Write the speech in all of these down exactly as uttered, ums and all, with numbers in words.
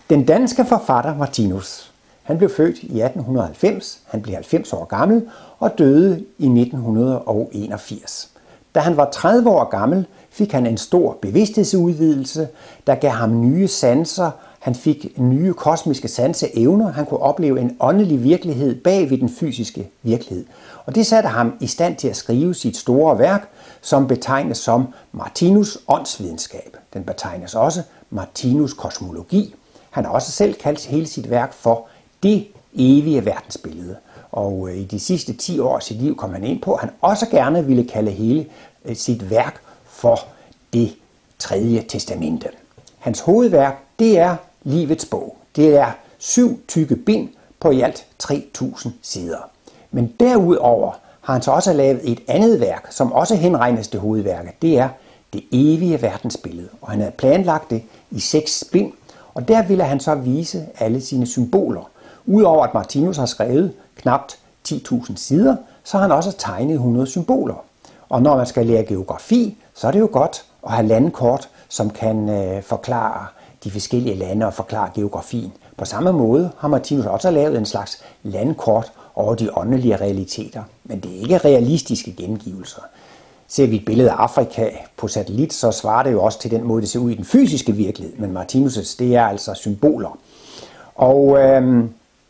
Den danske forfatter Martinus, han blev født i atten halvfems, han blev halvfems år gammel og døde i nitten enogfirs. Da han var tredive år gammel, fik han en stor bevidsthedsudvidelse, der gav ham nye sanser. Han fik nye kosmiske sanseevner. Han kunne opleve en åndelig virkelighed bag ved den fysiske virkelighed. Og det satte ham i stand til at skrive sit store værk, som betegnes som Martinus åndsvidenskab. Den betegnes også Martinus kosmologi. Han har også selv kaldt hele sit værk for det evige verdensbillede. Og i de sidste ti år af sit liv kom han ind på, at han også gerne ville kalde hele sit værk for det tredje testamente. Hans hovedværk, det er Livets bog. Det er syv tykke bind på i alt tre tusind sider. Men derudover har han så også lavet et andet værk, som også henregnes til hovedværket. Det er det evige verdensbillede. Og han havde planlagt det i seks bind, og der ville han så vise alle sine symboler. Udover at Martinus har skrevet knapt ti tusind sider, så har han også tegnet hundrede symboler. Og når man skal lære geografi, så er det jo godt at have landkort, som kan øh, forklare de forskellige lande og forklare geografien. På samme måde har Martinus også lavet en slags landkort over de åndelige realiteter. Men det er ikke realistiske gengivelser. Ser vi et billede af Afrika på satellit, så svarer det jo også til den måde, det ser ud i den fysiske virkelighed. Men Martinus' det er altså symboler. Og øh,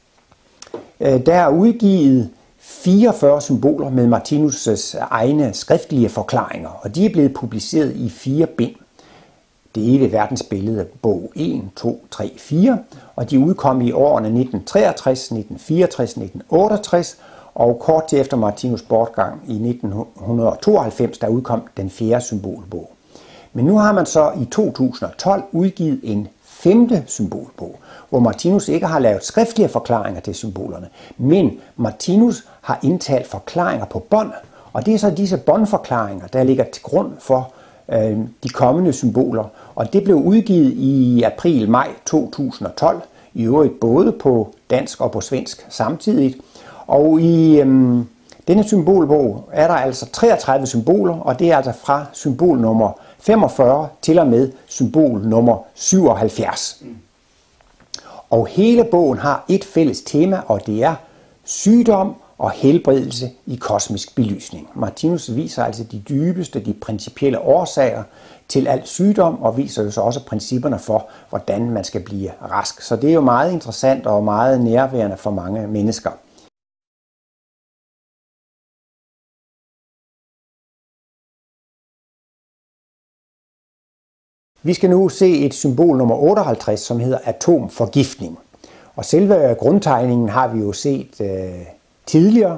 der er udgivet fireogfyrre symboler med Martinus' egne skriftlige forklaringer, og de er blevet publiceret i fire bind. Det evige verdensbillede, bog et, to, tre, fire, og de udkom i årene nitten treogtres, nitten fireogtres, nitten otteogtres, og kort tid efter Martinus' bortgang i nitten tooghalvfems, der udkom den fjerde symbolbog. Men nu har man så i to tusind og tolv udgivet en femte symbolbog, hvor Martinus ikke har lavet skriftlige forklaringer til symbolerne, men Martinus har indtalt forklaringer på bånd, og det er så disse båndforklaringer, der ligger til grund for øh, de kommende symboler, og det blev udgivet i april-maj to tusind og tolv, i øvrigt både på dansk og på svensk samtidigt, og i øh, denne symbolbog er der altså treogtredive symboler, og det er altså fra symbol nummer femogfyrre til og med symbol nummer syvoghalvfjerds. Og hele bogen har et fælles tema, og det er sygdom og helbredelse i kosmisk belysning. Martinus viser altså de dybeste, de principielle årsager til al sygdom, og viser jo så også principperne for, hvordan man skal blive rask. Så det er jo meget interessant og meget nærværende for mange mennesker. Vi skal nu se et symbol nummer otteoghalvtreds, som hedder atomforgiftning. Og selve grundtegningen har vi jo set øh, tidligere.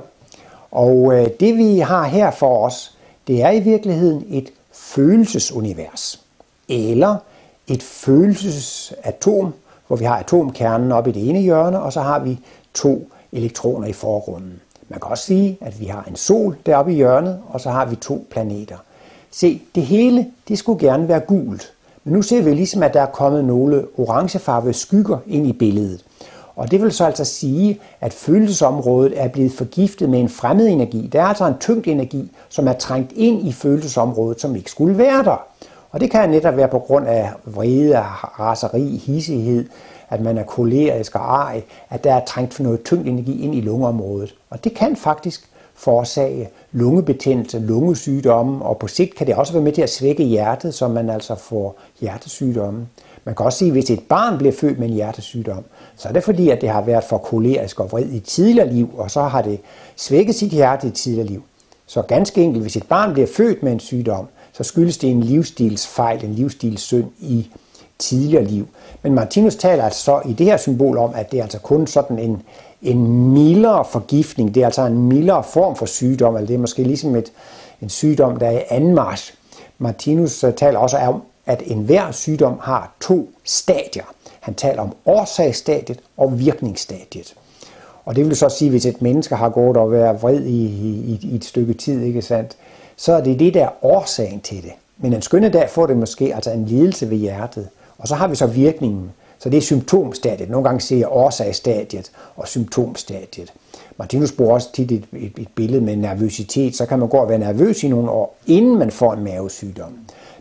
Og øh, det vi har her for os, det er i virkeligheden et følelsesunivers. Eller et følelsesatom, hvor vi har atomkernen oppe i det ene hjørne, og så har vi to elektroner i forgrunden. Man kan også sige, at vi har en sol deroppe i hjørnet, og så har vi to planeter. Se, det hele, det skulle gerne være gult. Men nu ser vi ligesom, at der er kommet nogle orangefarvede skygger ind i billedet. Og det vil så altså sige, at følelsesområdet er blevet forgiftet med en fremmed energi. Der er altså en tyngdenergi, som er trængt ind i følelsesområdet, som ikke skulle være der. Og det kan netop være på grund af vrede, raseri, hissighed, at man er kolerisk og arg, at der er trængt for noget tyngdenergi ind i lungeområdet. Og det kan faktisk forårsage lungebetændelse, lungesygdomme, og på sigt kan det også være med til at svække hjertet, så man altså får hjertesygdomme. Man kan også sige, at hvis et barn bliver født med en hjertesygdom, så er det fordi, at det har været for kolerisk og vred i tidligere liv, og så har det svækket sit hjerte i tidligere liv. Så ganske enkelt, hvis et barn bliver født med en sygdom, så skyldes det en livsstilsfejl, en livsstilssynd i tidligere liv. Men Martinus taler altså så i det her symbol om, at det er altså kun sådan en En mildere forgiftning, det er altså en mildere form for sygdom, eller det er måske ligesom et, en sygdom, der er i anmarch. Martinus taler også om, at enhver sygdom har to stadier. Han taler om årsagsstadiet og virkningsstadiet. Og det vil så sige, hvis et menneske har gået og været vred i, i, i et stykke tid, ikke sandt, så er det det, der er årsagen til det. Men en skønne dag får det måske altså en lidelse ved hjertet. Og så har vi så virkningen. Så det er symptomstadiet. Nogle gange siger jeg årsagsstadiet og symptomstadiet. Martinus bruger også tit et, et, et billede med nervøsitet. Så kan man gå og være nervøs i nogle år, inden man får en mavesygdom.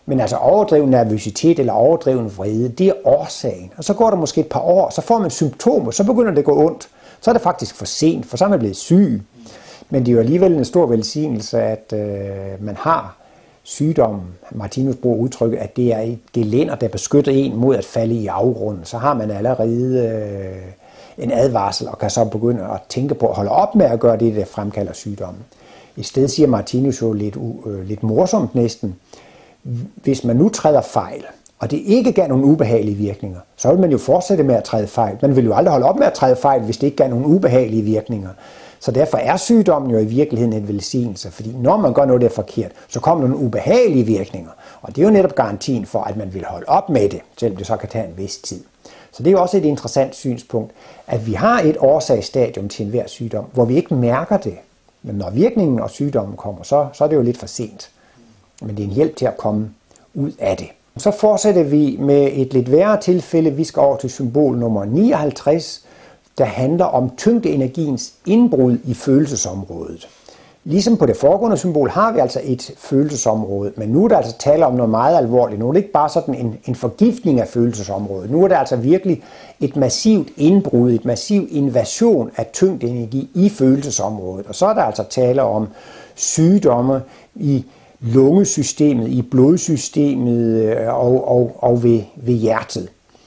Men altså overdreven nervøsitet eller overdreven vrede, det er årsagen. Og så går der måske et par år, så får man symptomer, så begynder det at gå ondt. Så er det faktisk for sent, for så er man blevet syg. Men det er jo alligevel en stor velsignelse, at øh, man har sygdommen. Martinus bruger udtrykket, at det er et gelænder, der beskytter en mod at falde i afgrunden. Så har man allerede øh, en advarsel og kan så begynde at tænke på at holde op med at gøre det, der fremkalder sygdommen. I stedet siger Martinus jo lidt, øh, lidt morsomt næsten, hvis man nu træder fejl, og det ikke gav nogle ubehagelige virkninger, så vil man jo fortsætte med at træde fejl. Man vil jo aldrig holde op med at træde fejl, hvis det ikke gav nogle ubehagelige virkninger. Så derfor er sygdommen jo i virkeligheden en velsignelse, fordi når man gør noget, der er forkert, så kommer nogle ubehagelige virkninger. Og det er jo netop garantien for, at man vil holde op med det, selvom det så kan tage en vis tid. Så det er jo også et interessant synspunkt, at vi har et årsagsstadium til enhver sygdom, hvor vi ikke mærker det. Men når virkningen og sygdommen kommer, så, så er det jo lidt for sent. Men det er en hjælp til at komme ud af det. Så fortsætter vi med et lidt værre tilfælde. Vi skal over til symbol nummer nioghalvtreds, der handler om tyngdeenergiens indbrud i følelsesområdet. Ligesom på det foregående symbol har vi altså et følelsesområde, men nu er der altså tale om noget meget alvorligt. Nu er det ikke bare sådan en, en forgiftning af følelsesområdet. Nu er det altså virkelig et massivt indbrud, et massiv invasion af tyngdeenergi i følelsesområdet. Og så er der altså tale om sygdomme i lungesystemet, i blodsystemet og, og, og ved, ved hjertet.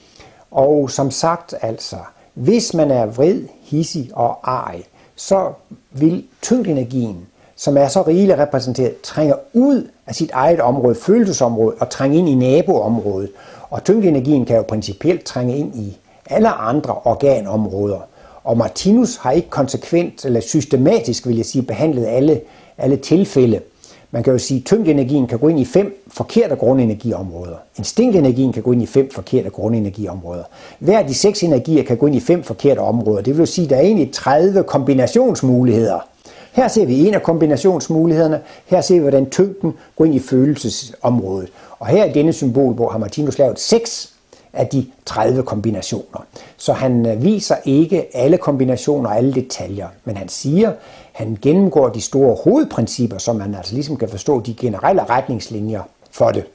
Og som sagt altså, hvis man er vred, hidsig og arg, så vil tyngdenergien, som er så rigeligt repræsenteret, trænge ud af sit eget område, følelsesområde, og trænge ind i naboområdet. Og tyngdenergien kan jo principielt trænge ind i alle andre organområder. Og Martinus har ikke konsekvent eller systematisk, vil jeg sige, behandlet alle, alle tilfælde. Man kan jo sige, at tyngdenergien kan gå ind i fem forkerte grundenergiområder. Instinktenergien kan gå ind i fem forkerte grundenergiområder. Hver af de seks energier kan gå ind i fem forkerte områder. Det vil sige, at der er egentlig tredive kombinationsmuligheder. Her ser vi en af kombinationsmulighederne. Her ser vi, hvordan tyngden går ind i følelsesområdet. Og her i denne symbolbog har Martinus lavet seks af de tredive kombinationer. Så han viser ikke alle kombinationer og alle detaljer, men han siger, han gennemgår de store hovedprincipper, så man altså ligesom kan forstå de generelle retningslinjer for det.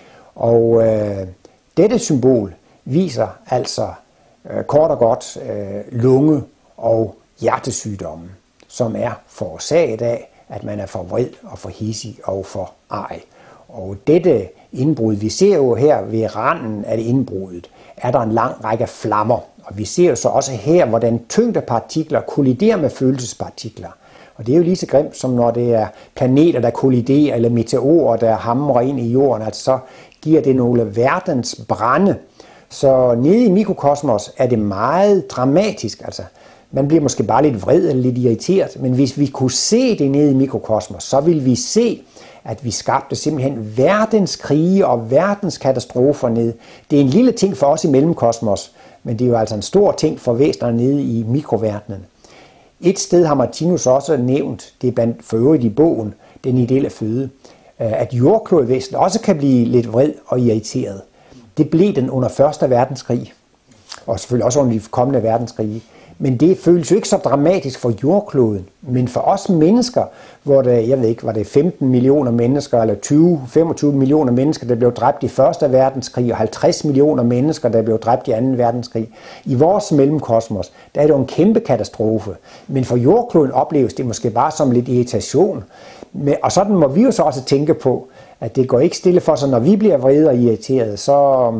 Og øh, dette symbol viser altså øh, kort og godt øh, lunge- og hjertesygdomme, som er forårsaget af, at man er for vred og for hidsig og for arg. Og dette indbrud, vi ser jo her ved randen af det indbruddet, er der en lang række flammer. Og vi ser jo så også her, hvordan tyngdepartikler kolliderer med følelsespartikler. Og det er jo lige så grimt, som når det er planeter, der kolliderer, eller meteorer, der hamrer ind i jorden. Altså så giver det nogle verdens brande. Så nede i mikrokosmos er det meget dramatisk. Altså, man bliver måske bare lidt vred eller lidt irriteret, men hvis vi kunne se det nede i mikrokosmos, så ville vi se, at vi skabte simpelthen verdenskrige og verdenskatastrofer ned. Det er en lille ting for os i mellemkosmos, men det er jo altså en stor ting for væsener nede i mikroverdenen. Et sted har Martinus også nævnt, det er blandt for øvrigt i bogen, den ideelle føde, at jordklodvæsenet også kan blive lidt vred og irriteret. Det blev den under første verdenskrig, og selvfølgelig også under de kommende verdenskrige. Men det føles jo ikke så dramatisk for jordkloden, men for os mennesker, hvor det, jeg ved ikke, var det femten millioner mennesker, eller tyve til femogtyve millioner mennesker, der blev dræbt i første verdenskrig, og halvtreds millioner mennesker, der blev dræbt i anden verdenskrig. I vores mellemkosmos, der er det jo en kæmpe katastrofe. Men for jordkloden opleves det måske bare som lidt irritation. Og sådan må vi jo så også tænke på, at det går ikke stille for sig, når vi bliver vrede og irriterede, så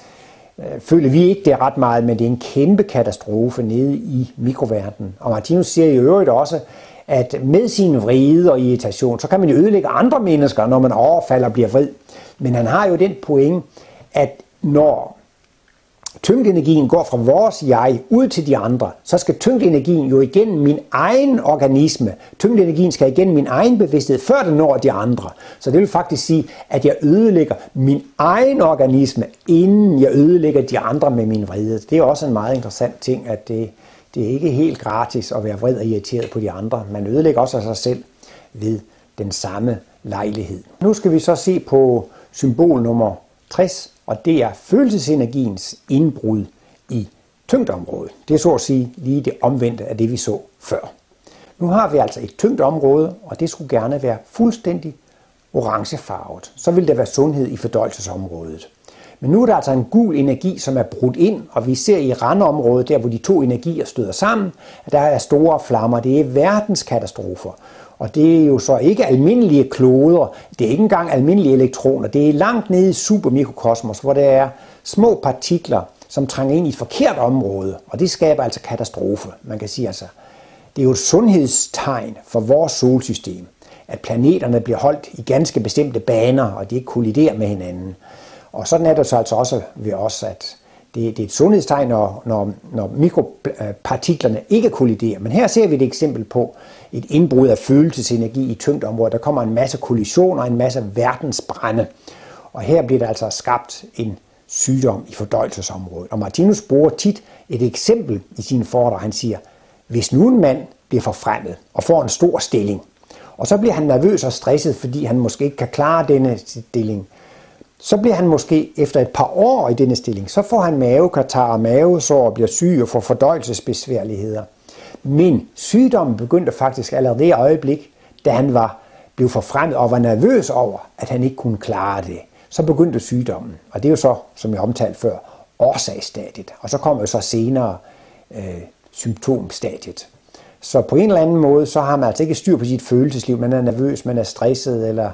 føler vi ikke det er ret meget, men det er en kæmpe katastrofe nede i mikroverdenen. Og Martinus siger i øvrigt også, at med sin vrede og irritation, så kan man jo ødelægge andre mennesker, når man overfalder og bliver vred. Men han har jo den point, at når tyngdenergien går fra vores jeg ud til de andre, så skal tyngdenergien jo igennem min egen organisme. Tyngdenergien skal igennem min egen bevidsthed, før den når de andre. Så det vil faktisk sige, at jeg ødelægger min egen organisme, inden jeg ødelægger de andre med min vrede. Det er også en meget interessant ting, at det, det er ikke helt gratis at være vred og irriteret på de andre. Man ødelægger også sig selv ved den samme lejlighed. Nu skal vi så se på symbol nummer tres, og det er følelsesenergiens indbrud i tyngdeområdet. Det er så at sige lige det omvendte af det, vi så før. Nu har vi altså et tyngdeområde, og det skulle gerne være fuldstændig orangefarvet. Så vil der være sundhed i fordøjelsesområdet. Men nu er der altså en gul energi, som er brudt ind, og vi ser i randområdet, der hvor de to energier støder sammen, at der er store flammer. Det er verdenskatastrofer. Og det er jo så ikke almindelige kloder, det er ikke engang almindelige elektroner, det er langt nede i supermikrokosmos, hvor der er små partikler, som trænger ind i et forkert område, og det skaber altså katastrofe. Man kan sige altså, det er jo et sundhedstegn for vores solsystem, at planeterne bliver holdt i ganske bestemte baner, og de ikke kolliderer med hinanden. Og sådan er det så altså også ved os, at det, det er et sundhedstegn, når, når, når mikropartiklerne ikke kolliderer. Men her ser vi et eksempel på et indbrud af følelsesenergi i tyngdeområdet. Der kommer en masse kollisioner, en masse verdensbrænde. Og her bliver der altså skabt en sygdom i fordøjelsesområdet. Og Martinus bruger tit et eksempel i sine foredrag. Han siger, hvis nu en mand bliver forfremmet og får en stor stilling, og så bliver han nervøs og stresset, fordi han måske ikke kan klare denne stilling, så bliver han måske efter et par år i denne stilling, så får han mavekatarr, mavesår og bliver syg og får fordøjelsesbesværligheder. Men sygdommen begyndte faktisk allerede i øjeblik, da han var blev forfremmet og var nervøs over, at han ikke kunne klare det. Så begyndte sygdommen, og det er jo så, som jeg omtalte før, årsagsstadiet. Og så kommer jo så senere øh, symptomstadiet. Så på en eller anden måde, så har man altså ikke styr på sit følelsesliv. Man er nervøs, man er stresset, eller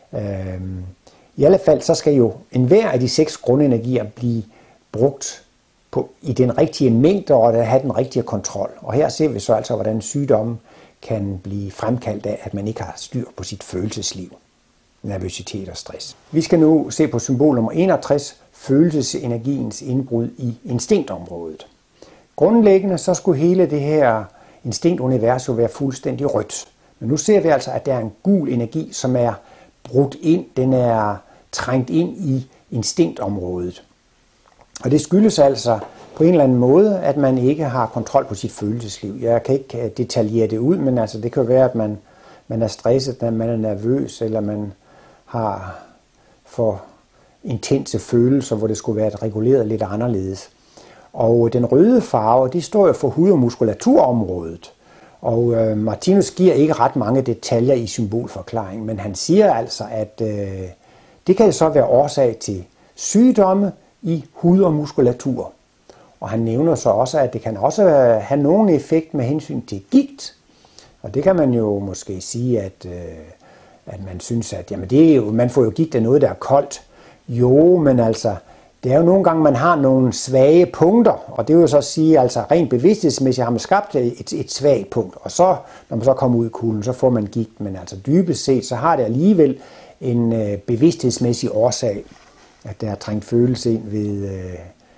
øh, i alle fald, så skal jo enhver af de seks grundenergier blive brugt på, i den rigtige mængde og at have den rigtige kontrol. Og her ser vi så altså, hvordan sygdommen kan blive fremkaldt af, at man ikke har styr på sit følelsesliv. Nervøsitet og stress. Vi skal nu se på symbol nummer enogtres, følelsesenergiens indbrud i instinktområdet. Grundlæggende så skulle hele det her instinktunivers jo være fuldstændig rødt. Men nu ser vi altså, at der er en gul energi, som er brudt ind, den er trængt ind i instinktområdet. Og det skyldes altså på en eller anden måde, at man ikke har kontrol på sit følelsesliv. Jeg kan ikke detaljere det ud, men altså det kan være, at man, man er stresset, at man er nervøs, eller man har for intense følelser, hvor det skulle være reguleret lidt anderledes. Og den røde farve, det står jo for hud- og muskulaturområdet. Og øh, Martinus giver ikke ret mange detaljer i symbolforklaringen, men han siger altså, at øh, det kan så være årsag til sygdomme i hud og muskulatur. Og han nævner så også, at det kan også have nogen effekt med hensyn til gigt. Og det kan man jo måske sige, at, øh, at man synes, at jamen det er jo, man får jo gigt af noget, der er koldt. Jo, men altså, det er jo nogle gange, man har nogle svage punkter, og det vil jo så sige, altså rent bevidsthedsmæssigt har man skabt et, et svagt punkt, og så, når man så kommer ud i kulden, så får man gigt, men altså dybest set, så har det alligevel en øh, bevidsthedsmæssig årsag, at der er trængt følelse ind ved, øh,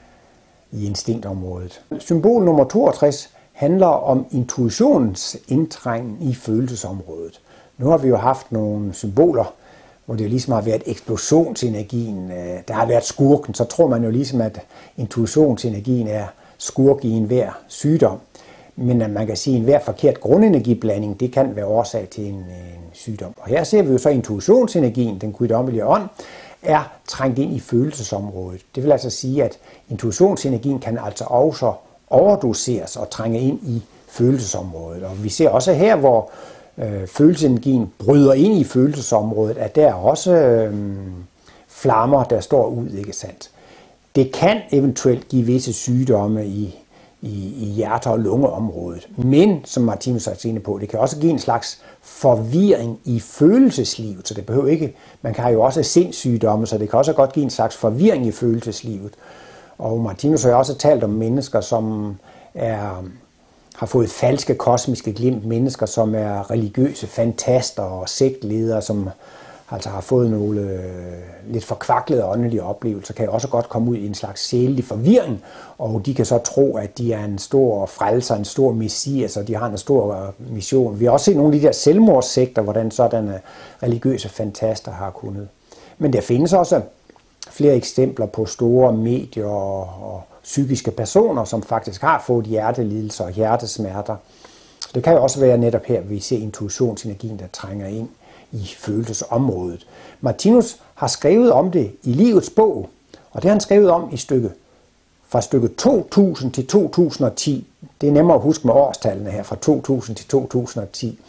i instinktområdet. Symbol nummer toogtres handler om intuitionens indtrængen i følelsesområdet. Nu har vi jo haft nogle symboler, hvor det jo ligesom har været eksplosionsenergien, der har været skurken, så tror man jo ligesom, at intuitionsenergien er skurk i enhver sygdom. Men at man kan sige, at enhver forkert grundenergiblanding, det kan være årsag til en, en sygdom. Og her ser vi jo så, at intuitionsenergien, den guddommelige ånd, er trængt ind i følelsesområdet. Det vil altså sige, at intuitionsenergien kan altså også overdoseres og trænge ind i følelsesområdet. Og vi ser også her, hvor øh, følelsesenergien bryder ind i følelsesområdet, at der er også øh, flammer, der står ud, ikke sandt? Det kan eventuelt give visse sygdomme i, i, i hjerte- og lungeområdet. Men, som Martinus har inde på, det kan også give en slags forvirring i følelseslivet. Så det behøver ikke, man kan jo også sindssygdomme, så det kan også godt give en slags forvirring i følelseslivet. Og Martinus har også talt om mennesker, som er, har fået falske kosmiske glimt, mennesker, som er religiøse fantaster og sektledere, som altså har fået nogle øh, lidt forkvaklede åndelige oplevelser, kan jo også godt komme ud i en slags sjælelig forvirring, og de kan så tro, at de er en stor frelser, en stor messias, og de har en stor mission. Vi har også set nogle af de der selvmordssekter, hvordan sådanne religiøse fantaster har kunnet. Men der findes også flere eksempler på store medier og, og psykiske personer, som faktisk har fået hjertelidelser og hjertesmerter. Det kan jo også være netop her, vi ser intuitionsenergien, der trænger ind i følelsesområdet. Martinus har skrevet om det i Livets bog, og det har han skrevet om i stykke fra stykke to tusind til to tusind og ti. Det er nemmere at huske med årstallene her, fra to tusind til to tusind og ti.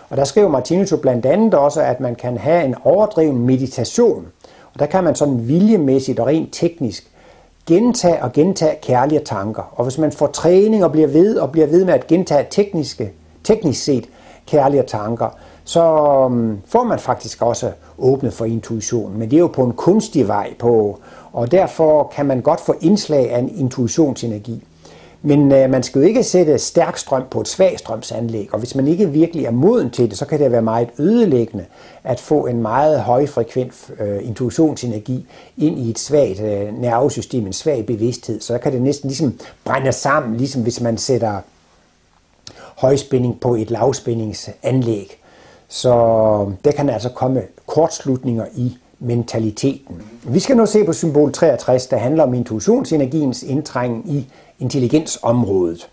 Og der skriver Martinus jo blandt andet også, at man kan have en overdreven meditation. Og der kan man sådan viljemæssigt og rent teknisk gentage og gentage kærlige tanker. Og hvis man får træning og bliver ved og bliver ved med at gentage tekniske, teknisk set kærlige tanker, så får man faktisk også åbnet for intuition. Men det er jo på en kunstig vej på, og derfor kan man godt få indslag af en intuitionsenergi. Men øh, man skal jo ikke sætte stærk strøm på et svag strømsanlæg, og hvis man ikke virkelig er moden til det, så kan det være meget ødelæggende at få en meget højfrekvent øh, intuitionsenergi ind i et svagt øh, nervesystem, en svag bevidsthed. Så kan det næsten ligesom brænde sammen, ligesom hvis man sætter højspænding på et lavspændingsanlæg. Så der kan altså komme kortslutninger i mentaliteten. Vi skal nu se på symbol treogtres, der handler om intuitionsenergiens indtrængen i intelligensområdet.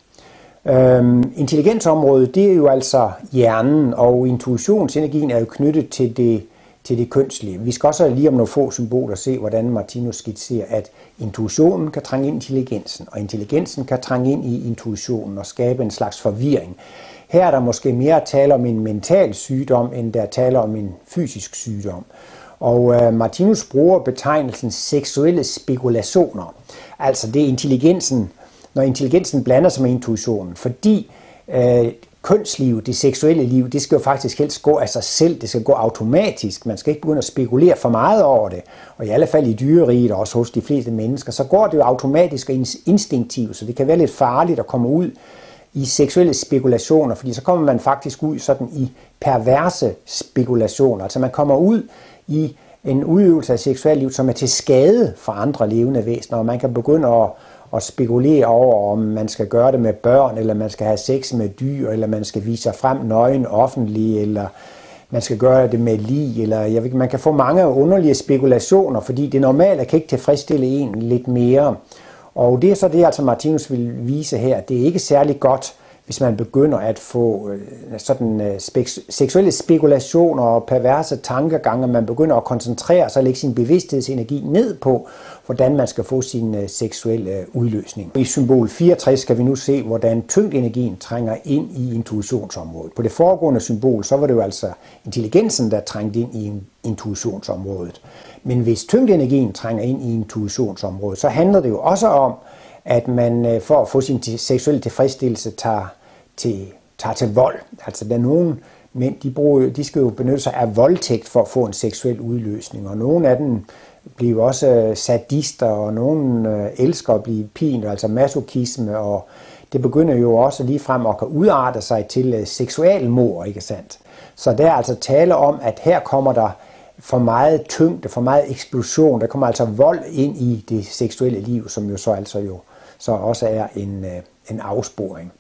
Øhm, intelligensområdet, det er jo altså hjernen, og intuitionsenergien er jo knyttet til det, til det kønslige. Vi skal også lige om nogle få symboler se, hvordan Martinus skitserer, at intuitionen kan trænge ind i intelligensen, og intelligensen kan trænge ind i intuitionen og skabe en slags forvirring. Her er der måske mere at tale om en mental sygdom, end der taler om en fysisk sygdom. Og øh, Martinus bruger betegnelsen seksuelle spekulationer. Altså det er intelligensen, når intelligensen blander sig med intuitionen. Fordi øh, kønsliv, det seksuelle liv, det skal jo faktisk helst gå af sig selv. Det skal gå automatisk. Man skal ikke begynde at spekulere for meget over det. Og i alle fald i dyreriget, og også hos de fleste mennesker, så går det jo automatisk og instinktivt. Så det kan være lidt farligt at komme ud i seksuelle spekulationer, fordi så kommer man faktisk ud sådan i perverse spekulationer. Altså man kommer ud i en udøvelse af seksuelt liv, som er til skade for andre levende væsener, og man kan begynde at, at spekulere over, om man skal gøre det med børn, eller man skal have sex med dyr, eller man skal vise sig frem nøgen offentligt, eller man skal gøre det med lig, eller jeg ved, man kan få mange underlige spekulationer, fordi det normale kan ikke tilfredsstille en lidt mere. Og det er så det, altså Martinus vil vise her. Det er ikke særlig godt, hvis man begynder at få sådan spek- seksuelle spekulationer og perverse tankegange, man begynder at koncentrere sig og lægge sin bevidsthedsenergi ned på, hvordan man skal få sin seksuelle udløsning. I symbol fireogtres skal vi nu se, hvordan tyngdenergien trænger ind i intuitionsområdet. På det foregående symbol, så var det jo altså intelligensen, der trængte ind i intuitionsområdet. Men hvis tyngdenergien trænger ind i intuitionsområdet, så handler det jo også om, at man for at få sin seksuelle tilfredsstillelse tager til, tager til vold. Altså der er nogen mænd, de, bruger, de skal jo benytte sig af voldtægt for at få en seksuel udløsning, og nogle af dem bliver også sadister, og nogle elsker at blive pint, altså masochisme, og det begynder jo også ligefrem at kan udarte sig til seksualmord, ikke sandt? Så der er altså tale om, at her kommer der for meget tyngde, for meget eksplosion, der kommer altså vold ind i det seksuelle liv, som jo så altså jo så også er en, en afsporing.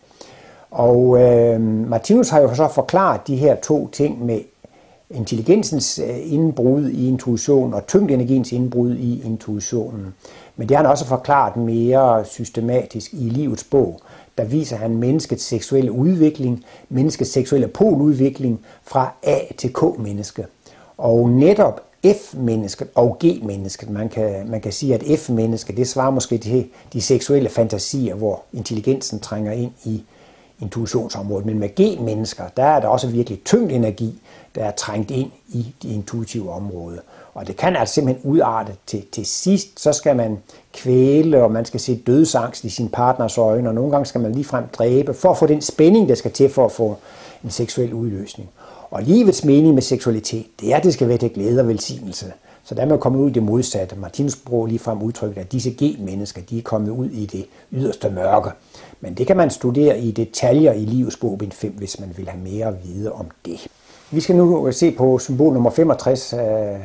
Og øh, Martinus har jo så forklaret de her to ting med intelligensens indbrud i intuition og tyngdenergiens indbrud i intuitionen. Men det har han også forklaret mere systematisk i livets bog. Der viser han menneskets seksuelle udvikling, menneskets seksuelle poludvikling fra A til K-menneske. Og netop F-mennesket og G-mennesket, man kan, man kan sige, at F-mennesket, det svarer måske til de seksuelle fantasier, hvor intelligensen trænger ind i intuitionsområdet. Men med G-mennesker, der er der også virkelig tyngdenergi, der er trængt ind i det intuitive område. Og det kan altså simpelthen udarte til, til sidst, så skal man kvæle, og man skal se dødsangst i sin partners øjne, og nogle gange skal man ligefrem dræbe, for at få den spænding, der skal til for at få en seksuel udløsning. Og livets mening med seksualitet, det er, at det skal være til glæde og velsignelse. Så der er man kommet ud i det modsatte. Martinus bruger ligefrem udtrykket, at disse G-mennesker, de er kommet ud i det yderste mørke. Men det kan man studere i detaljer i livets bog, bind fem, hvis man vil have mere at vide om det. Vi skal nu se på symbol nummer femogtres,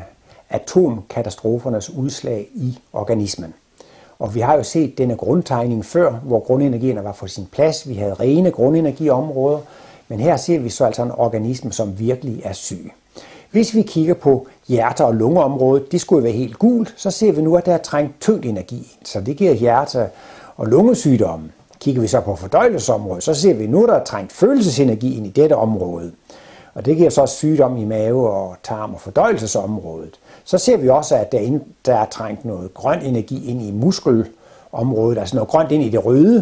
atomkatastrofernes udslag i organismen. Og vi har jo set denne grundtegning før, hvor grundenergierne var på sin plads. Vi havde rene grundenergiområder, men her ser vi så altså en organisme, som virkelig er syg. Hvis vi kigger på hjerte- og lungeområdet, det skulle være helt gult, så ser vi nu, at der er trængt tyngdenergi. Så det giver hjerte- og lungesygdomme. Kigger vi så på fordøjelsesområdet, så ser vi nu, at der er trængt følelsesenergi ind i dette område. Og det giver så sygdom i mave og tarm- og fordøjelsesområdet. Så ser vi også, at der, der er trængt noget grøn energi ind i muskelområdet, altså noget grønt ind i det røde.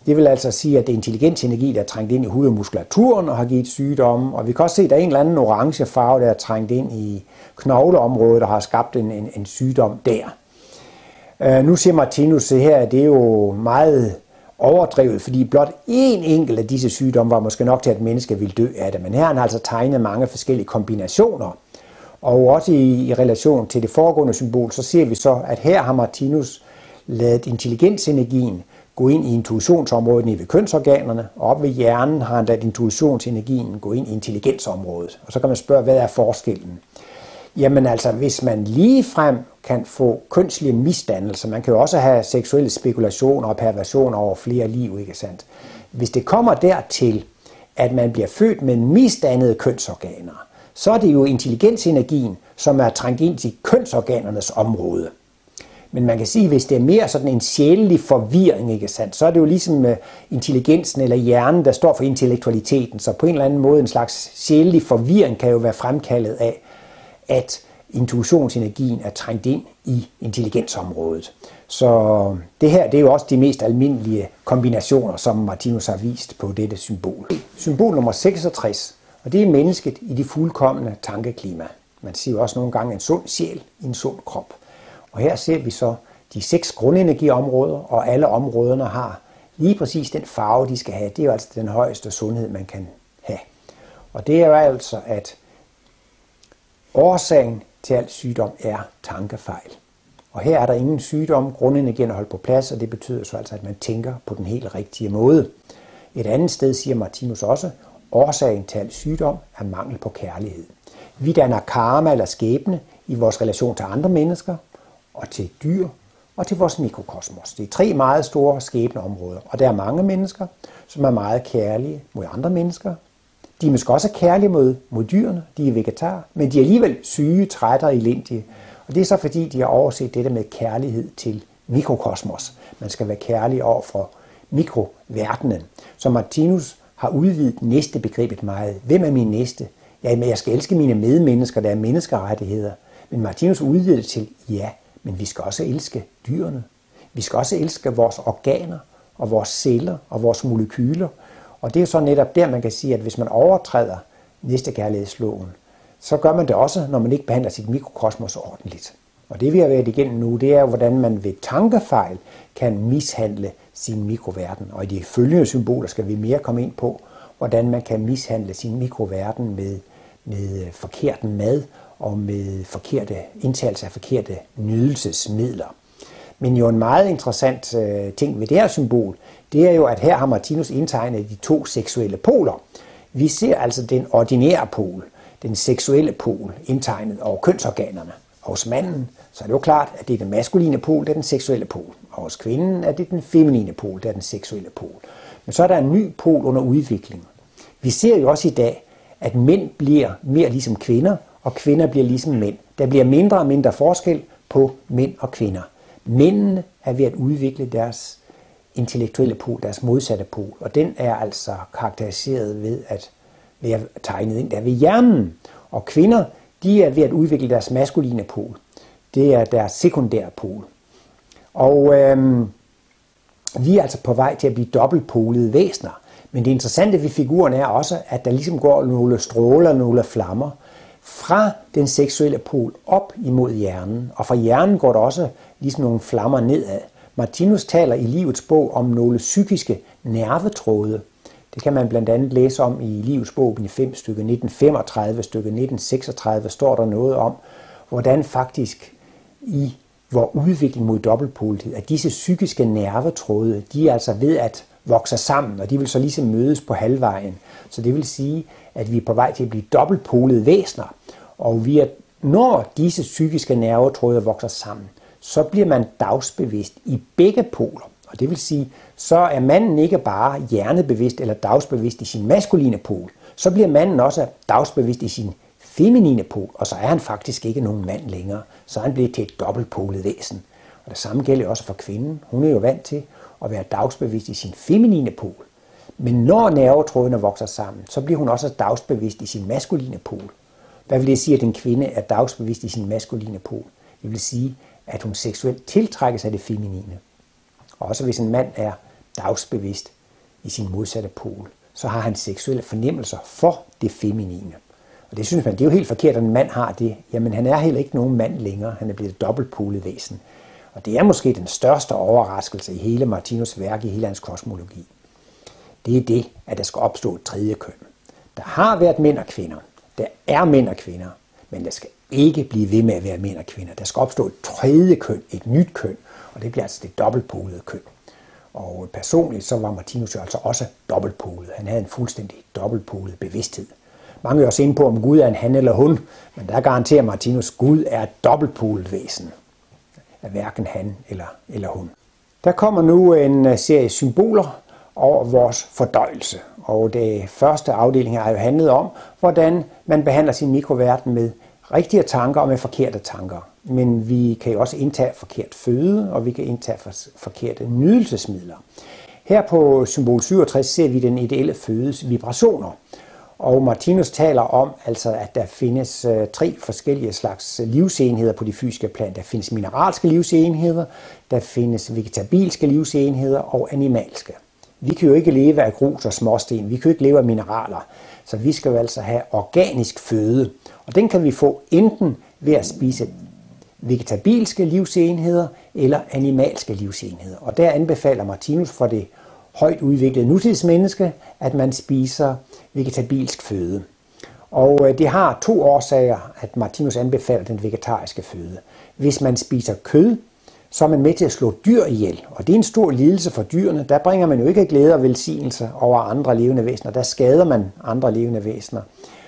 Det vil altså sige, at det er intelligensenergi, der er trængt ind i hud og muskulaturen og har givet sygdomme. Og vi kan også se, at der er en eller anden orange farve, der er trængt ind i knogleområdet og har skabt en, en, en sygdom der. Uh, nu siger Martinus her, at det er jo meget overdrevet, fordi blot én enkelt af disse sygdomme var måske nok til, at et menneske ville dø af det. Men her har han altså tegnet mange forskellige kombinationer. Og også i, i relation til det foregående symbol, så ser vi så, at her har Martinus ladet intelligensenergien gå ind i intuitionsområdet nede ved kønsorganerne, og op ved hjernen har han ladet intuitionsenergien gå ind i intelligensområdet. Og så kan man spørge, hvad er forskellen? Jamen altså, hvis man ligefrem kan få kønslige misdannelser, man kan jo også have seksuelle spekulationer og perversioner over flere liv, ikke sandt? Hvis det kommer dertil, at man bliver født med misdannede kønsorganer, så er det jo intelligensenergien, som er trængt ind til kønsorganernes område. Men man kan sige, at hvis det er mere sådan en sjælelig forvirring, ikke sandt, så er det jo ligesom intelligensen eller hjernen, der står for intellektualiteten. Så på en eller anden måde en slags sjælelig forvirring kan jo være fremkaldet af, at intuitionsenergien er trængt ind i intelligensområdet. Så det her, det er jo også de mest almindelige kombinationer, som Martinus har vist på dette symbol. Symbol nummer seksogtres, og det er mennesket i det fuldkomne tankeklima. Man siger jo også nogle gange en sund sjæl i en sund krop. Og her ser vi så de seks grundenergiområder, og alle områderne har lige præcis den farve, de skal have. Det er jo altså den højeste sundhed, man kan have. Og det er jo altså, at årsagen til al sygdom er tankefejl. Og her er der ingen sygdom, grundenergien er holdt på plads, og det betyder så altså, at man tænker på den helt rigtige måde. Et andet sted siger Martinus også, årsagen til al sygdom er mangel på kærlighed. Vi danner karma eller skæbne i vores relation til andre mennesker, og til dyr, og til vores mikrokosmos. Det er tre meget store skæbneområder, og der er mange mennesker, som er meget kærlige mod andre mennesker. De er måske også kærlige mod, mod dyrene, de er vegetarer, men de er alligevel syge, trætte og elendige. Og det er så fordi, de har overset dette med kærlighed til mikrokosmos. Man skal være kærlig over for mikroverdenen. Så Martinus har udvidet næste begrebet meget. Hvem er min næste? Ja, jeg skal elske mine medmennesker, der er menneskerettigheder. Men Martinus udvider det til, ja, men vi skal også elske dyrene. Vi skal også elske vores organer og vores celler og vores molekyler. Og det er jo så netop der, man kan sige, at hvis man overtræder næstekærlighedsloven, så gør man det også, når man ikke behandler sit mikrokosmos ordentligt. Og det vi har været igennem nu, det er jo, hvordan man ved tankefejl kan mishandle sin mikroverden. Og i de følgende symboler skal vi mere komme ind på, hvordan man kan mishandle sin mikroverden med, med forkert mad og med forkerte indtagelse af forkerte nydelsesmidler. Men jo en meget interessant øh, ting ved det her symbol, det er jo, at her har Martinus indtegnet de to seksuelle poler. Vi ser altså den ordinære pol, den seksuelle pol, indtegnet over kønsorganerne. Og hos manden, så er det jo klart, at det er den maskuline pol, det er den seksuelle pol. Og hos kvinden er det den feminine pol, det er den seksuelle pol. Men så er der en ny pol under udvikling. Vi ser jo også i dag, at mænd bliver mere ligesom kvinder, og kvinder bliver ligesom mænd. Der bliver mindre og mindre forskel på mænd og kvinder. Mændene er ved at udvikle deres intellektuelle pol, deres modsatte pol, og den er altså karakteriseret ved at være tegnet ind der ved hjernen. Og kvinder, de er ved at udvikle deres maskuline pol. Det er deres sekundære pol. Og øhm, vi er altså på vej til at blive dobbeltpolede væsener. Men det interessante ved figuren er også, at der ligesom går nogle stråler, nogle flammer fra den seksuelle pol op imod hjernen. Og fra hjernen går der også ligesom nogle flammer nedad. Martinus taler i Livets bog om nogle psykiske nervetråde. Det kan man blandt andet læse om i Livets bog, bind fem, stykke nitten femogtredive, stykke nitten seksogtredive, står der noget om, hvordan faktisk i vor udvikling mod dobbeltpolethed, at disse psykiske nervetråde, de er altså ved at vokse sammen, og de vil så ligesom mødes på halvvejen. Så det vil sige, at vi er på vej til at blive dobbeltpolede væsener, og vi er, når disse psykiske nervetråde vokser sammen, så bliver man dagsbevidst i begge poler. Og det vil sige, så er manden ikke bare hjernebevidst eller dagsbevidst i sin maskuline pol, så bliver manden også dagsbevidst i sin feminine pol, og så er han faktisk ikke nogen mand længere, så er han blevet til et dobbeltpolet væsen. Og det samme gælder også for kvinden. Hun er jo vant til at være dagsbevidst i sin feminine pol. Men når nervetrådene vokser sammen, så bliver hun også dagsbevidst i sin maskuline pol. Hvad vil det sige, at en kvinde er dagsbevidst i sin maskuline pol? Det vil sige, at hun seksuelt tiltrækkes af det feminine. Og også hvis en mand er dagsbevidst i sin modsatte pol, så har han seksuelle fornemmelser for det feminine. Og det synes man, det er jo helt forkert, at en mand har det. Jamen han er heller ikke nogen mand længere, han er blevet et dobbeltpolet væsen. Og det er måske den største overraskelse i hele Martinus' værk, i hele hans kosmologi. Det er det, at der skal opstå et tredje køn. Der har været mænd og kvinder. Der er mænd og kvinder. Men der skal ikke blive ved med at være mænd og kvinder. Der skal opstå et tredje køn, et nyt køn. Og det bliver altså det dobbeltpolede køn. Og personligt så var Martinus jo altså også dobbeltpolet. Han havde en fuldstændig dobbeltpolet bevidsthed. Mange er også inde på, om Gud er en han eller hun. Men der garanterer Martinus, at Gud er et dobbeltpolet væsen. Af hverken han eller, eller hun. Der kommer nu en serie symboler over vores fordøjelse. Og det første afdeling har jo handlet om, hvordan man behandler sin mikroverden med rigtige tanker og med forkerte tanker. Men vi kan jo også indtage forkert føde, og vi kan indtage forkerte nydelsesmidler. Her på symbol syvogtres ser vi den ideelle fødes vibrationer. Og Martinus taler om, altså, at der findes øh, tre forskellige slags livsenheder på de fysiske plan. Der findes mineralske livsenheder, der findes vegetabilske livsenheder og animalske. Vi kan jo ikke leve af grus og småsten, vi kan jo ikke leve af mineraler. Så vi skal jo altså have organisk føde. Og den kan vi få enten ved at spise vegetabilske livsenheder eller animalske livsenheder. Og der anbefaler Martinus for det højt udviklede nutidsmenneske, at man spiser vegetabilsk føde. Og det har to årsager, at Martinus anbefaler den vegetariske føde. Hvis man spiser kød, så er man med til at slå dyr ihjel. Og det er en stor lidelse for dyrene. Der bringer man jo ikke glæde og velsignelse over andre levende væsener. Der skader man andre levende væsener.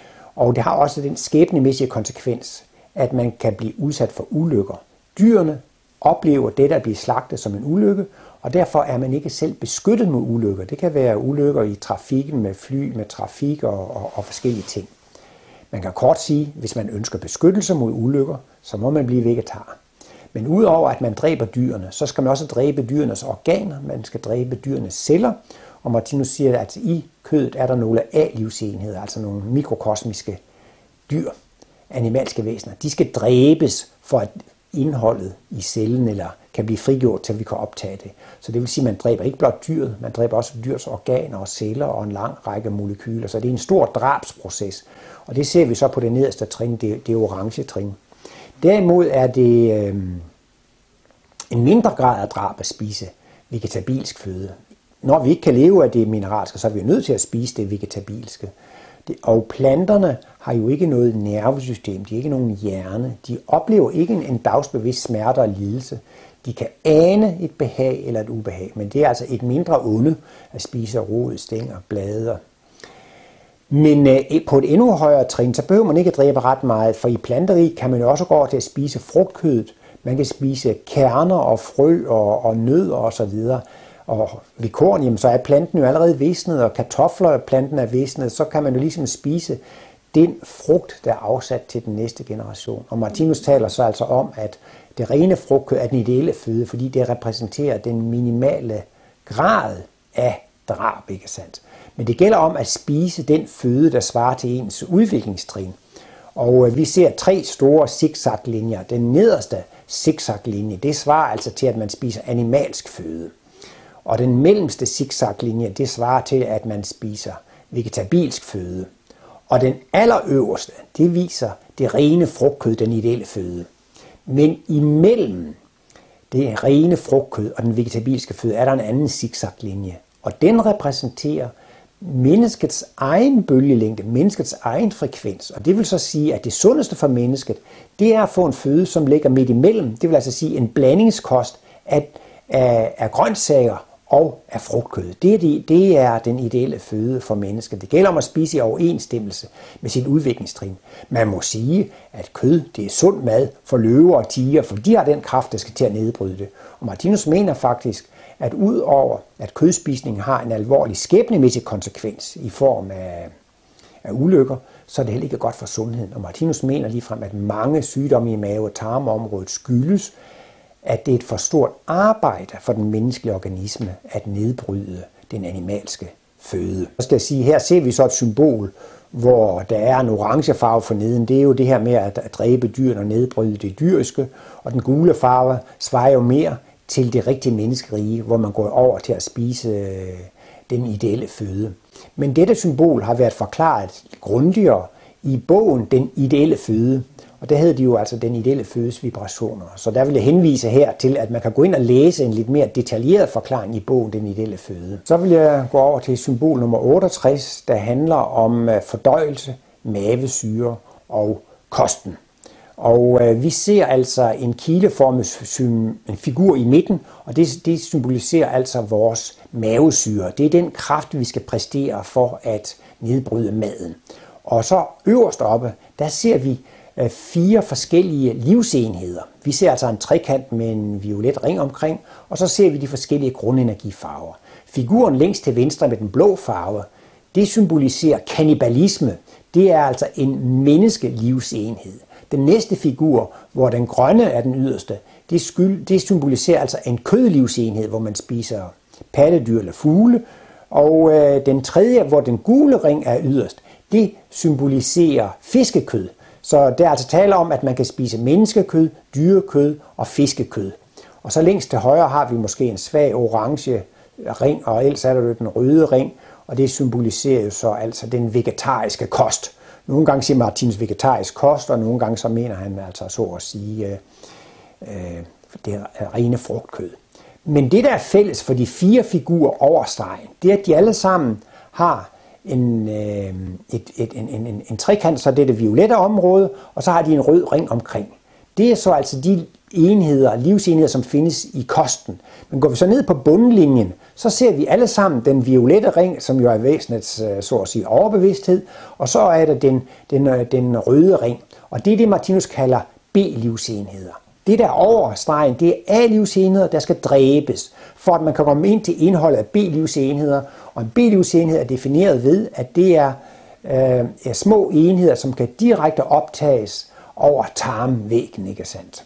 Og det har også den skæbnemæssige konsekvens, at man kan blive udsat for ulykker. Dyrene oplever det at blive slagtet som en ulykke, og derfor er man ikke selv beskyttet mod ulykker. Det kan være ulykker i trafikken med fly, med trafik og, og, og forskellige ting. Man kan kort sige, hvis man ønsker beskyttelse mod ulykker, så må man blive vegetar. Men udover at man dræber dyrene, så skal man også dræbe dyrenes organer, man skal dræbe dyrenes celler. Og Martinus siger, at i kødet er der nogle A-livsenheder, altså nogle mikrokosmiske dyr, animalske væsener. De skal dræbes for at indholdet i cellen eller kan blive frigjort til, at vi kan optage det. Så det vil sige, at man dræber ikke blot dyret, man dræber også dyrs organer og celler og en lang række molekyler. Så det er en stor drabsproces. Og det ser vi så på det nederste trin, det, det orange trin. Derimod er det øh, en mindre grad af drab at spise vegetabilsk føde. Når vi ikke kan leve af det mineralske, så er vi nødt til at spise det vegetabilske. Og planterne har jo ikke noget nervesystem, de har ikke nogen hjerne. De oplever ikke en dagsbevidst smerte og lidelse. De kan ane et behag eller et ubehag, men det er altså et mindre onde at spise rod, stænger, blade. Men øh, på et endnu højere trin, så behøver man ikke at dræbe ret meget, for i planteriget kan man jo også gå over til at spise frugtkødet. Man kan spise kerner og frø og, og nødder osv. Og ved korn, jamen, så er planten jo allerede visnet, og kartofler, planten er visnet, så kan man jo ligesom spise den frugt, der er afsat til den næste generation. Og Martinus taler så altså om, at det rene frugtkød er den ideelle føde, fordi det repræsenterer den minimale grad af drab, ikke sandt? Men det gælder om at spise den føde, der svarer til ens udviklingstrin. Og vi ser tre store zigzag-linjer. Den nederste zigzag-linje, det svarer altså til, at man spiser animalsk føde. Og den mellemste zigzag-linje, det svarer til, at man spiser vegetabilsk føde. Og den allerøverste, det viser det rene frugtkød, den ideelle føde. Men imellem det rene frugtkød og den vegetabilske føde, er der en anden zigzag-linje. Og den repræsenterer menneskets egen bølgelængde, menneskets egen frekvens. Og det vil så sige, at det sundeste for mennesket, det er at få en føde, som ligger midt imellem. Det vil altså sige en blandingskost af, af, af grøntsager og af frugtkød. Det er, de, det er den ideelle føde for mennesket. Det gælder om at spise i overensstemmelse med sit udviklingstrin. Man må sige, at kød, det er sund mad for løver og tiger, for de har den kraft, der skal til at nedbryde det. Og Martinus mener faktisk, at udover at kødspisningen har en alvorlig skæbnemæssig konsekvens i form af, af ulykker, så er det heller ikke godt for sundheden. Og Martinus mener ligefrem, at mange sygdomme i mave- og tarmområdet skyldes, at det er et for stort arbejde for den menneskelige organisme at nedbryde den animalske føde. Så skal jeg sige, her ser vi så et symbol, hvor der er en orange farve for neden. Det er jo det her med at dræbe dyrene og nedbryde det dyriske. Og den gule farve svarer jo mere til det rigtige menneskerige, hvor man går over til at spise den ideelle føde. Men dette symbol har været forklaret grundigere i bogen Den ideelle føde. Og der hedder de jo altså den ideelle fødes vibrationer. Så der vil jeg henvise her til, at man kan gå ind og læse en lidt mere detaljeret forklaring i bogen Den ideelle føde. Så vil jeg gå over til symbol nummer otteogtres, der handler om fordøjelse, mavesyre og kosten. Og øh, vi ser altså en kileformet en figur i midten, og det, det symboliserer altså vores mavesyre. Det er den kraft, vi skal præstere for at nedbryde maden. Og så øverst oppe, der ser vi øh, fire forskellige livsenheder. Vi ser altså en trekant med en violet ring omkring, og så ser vi de forskellige grundenergifarver. Figuren længst til venstre med den blå farve, det symboliserer kannibalisme. Det er altså en menneskelivsenhed. Den næste figur, hvor den grønne er den yderste, det, skyld, det symboliserer altså en kødlivsenhed, hvor man spiser pattedyr eller fugle. Og øh, den tredje, hvor den gule ring er yderst, det symboliserer fiskekød. Så der er altså tale om, at man kan spise menneskekød, dyrekød og fiskekød. Og så længst til højre har vi måske en svag orange ring, og ellers er der den røde ring, og det symboliserer jo så altså den vegetariske kost. Nogle gange siger Martinus vegetarisk kost, og nogle gange så mener han altså så at sige øh, øh, det er rene frugtkød. Men det, der er fælles for de fire figurer over stregen, det er, at de alle sammen har en, øh, et, et, en, en, en trekant, så det er det violette område, og så har de en rød ring omkring. Det er så altså de enheder, livsenheder, som findes i kosten. Men går vi så ned på bundlinjen, så ser vi alle sammen den violette ring, som jo er væsenets, så at sige, overbevidsthed, og så er der den, den, den røde ring. Og det er det, Martinus kalder B-livsenheder. Det der over stregen, det er A-livsenheder, der skal dræbes, for at man kan komme ind til indholdet af B-livsenheder. Og en B-livsenhed er defineret ved, at det er, øh, er små enheder, som kan direkte optages over tarmvæggen, ikke sandt?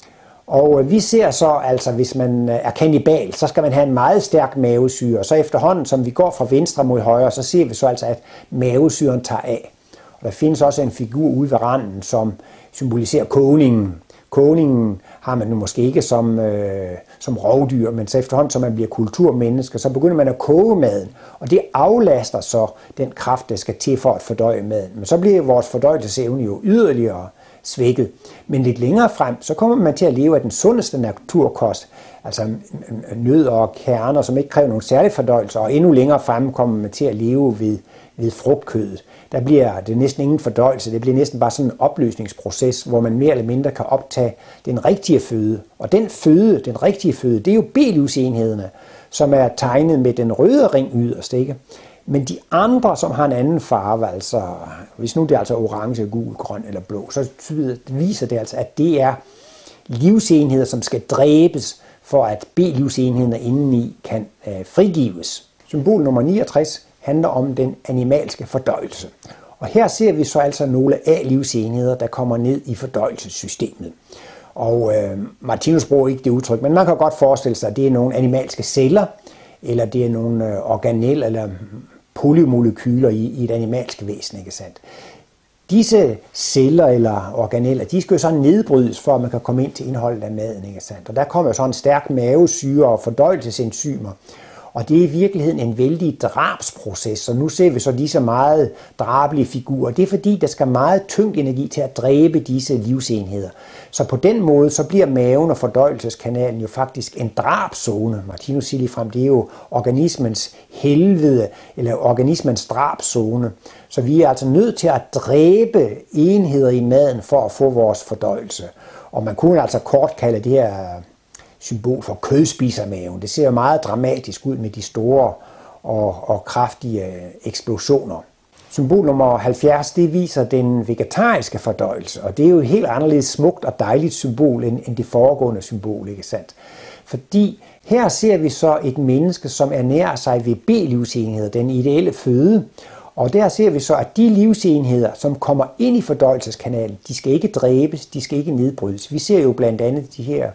Og vi ser så, altså hvis man er kannibal, så skal man have en meget stærk mavesyre. Så efterhånden, som vi går fra venstre mod højre, så ser vi så altså, at mavesyren tager af. Og der findes også en figur ude ved randen, som symboliserer kogningen. Kogningen har man nu måske ikke som, øh, som rovdyr, men så efterhånden, som man bliver kulturmenneske, så begynder man at koge maden. Og det aflaster så den kraft, der skal til for at fordøje maden. Men så bliver vores fordøjelsesevne jo yderligere svækket. Men lidt længere frem, så kommer man til at leve af den sundeste naturkost, altså nødder og kerner, som ikke kræver nogen særlig fordøjelse, og endnu længere frem kommer man til at leve ved, ved frugtkødet. Der bliver det næsten ingen fordøjelse, det bliver næsten bare sådan en opløsningsproces, hvor man mere eller mindre kan optage den rigtige føde. Og den føde, den rigtige føde, det er jo B-livsenhederne, som er tegnet med den røde ring yderst, ikke? Men de andre, som har en anden farve, altså hvis nu det er altså orange, gul, grøn eller blå, så viser det altså, at det er livsenheder, som skal dræbes, for at B-livsenhederne indeni kan øh, frigives. Symbol nummer niogtres handler om den animalske fordøjelse. Og her ser vi så altså nogle A-livsenheder, der kommer ned i fordøjelsessystemet. Og øh, Martinus bruger ikke det udtryk, men man kan godt forestille sig, at det er nogle animalske celler, eller det er nogle øh, organeller eller polymolekyler i, i et animalsk væsen, ikke sandt? Disse celler eller organeller, de skal jo så nedbrydes, for at man kan komme ind til indholdet af maden, ikke sandt? Og der kommer jo så en stærk mavesyre og fordøjelsesenzymer, og det er i virkeligheden en vældig drabsproces, så nu ser vi så disse meget drabelige figurer. Det er fordi, der skal meget tyngd energi til at dræbe disse livsenheder. Så på den måde, så bliver maven og fordøjelseskanalen jo faktisk en drabszone. Martinus siger ligefrem, det er jo organismens helvede, eller organismens drabszone. Så vi er altså nødt til at dræbe enheder i maden for at få vores fordøjelse. Og man kunne altså kort kalde det her symbol for kødspisermaven. Det ser meget dramatisk ud med de store og, og kraftige eksplosioner. Symbol nummer halvfjerds, det viser den vegetariske fordøjelse, og det er jo et helt anderledes smukt og dejligt symbol end, end det foregående symbol, ikke sandt? Fordi her ser vi så et menneske, som ernærer sig ved B-livsenheder, den ideelle føde, og der ser vi så, at de livsenheder, som kommer ind i fordøjelseskanalen, de skal ikke dræbes, de skal ikke nedbrydes. Vi ser jo blandt andet de her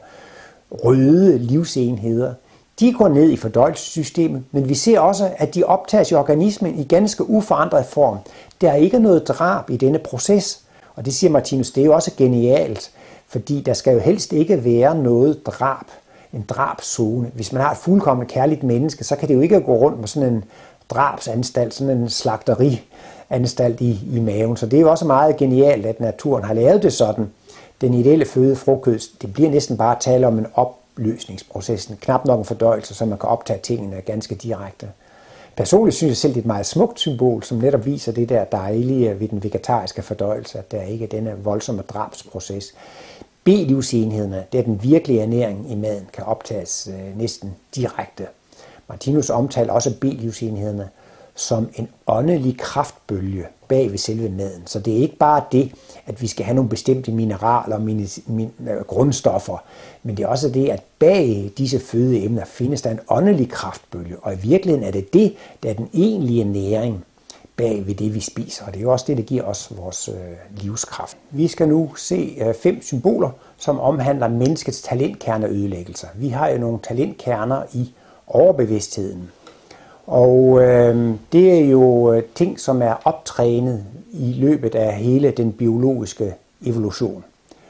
røde livsenheder. De går ned i fordøjelsessystemet, men vi ser også, at de optages i organismen i ganske uforandret form. Der er ikke noget drab i denne proces, og det siger Martinus, det er jo også genialt, fordi der skal jo helst ikke være noget drab. en drabszone. Hvis man har et fuldkommen kærligt menneske, så kan det jo ikke gå rundt med sådan en drabsanstalt, sådan en slagterianstalt i, i maven. Så det er jo også meget genialt, at naturen har lavet det sådan. Den ideelle føde, frugtkød, det bliver næsten bare at tale om en opløsningsproces, knap nok en fordøjelse, så man kan optage tingene ganske direkte. Personligt synes jeg selv, det er et meget smukt symbol, som netop viser det der dejlige ved den vegetariske fordøjelse, at der ikke er denne voldsomme drabsproces. B-livsenhederne, det er den virkelige ernæring i maden, kan optages øh, næsten direkte. Martinus omtaler også B-livsenhederne som en åndelig kraftbølge bag ved selve maden. Så det er ikke bare det, at vi skal have nogle bestemte mineraler og min, min, øh, grundstoffer, men det er også det, at bag disse fødeemner findes der en åndelig kraftbølge, og i virkeligheden er det det, der er den egentlige næring bag ved det, vi spiser. Og det er jo også det, der giver os vores øh, livskraft. Vi skal nu se øh, fem symboler, som omhandler menneskets talentkerneødelæggelser. Vi har jo nogle talentkerner i overbevidstheden. Og øh, det er jo ting, som er optrænet i løbet af hele den biologiske evolution.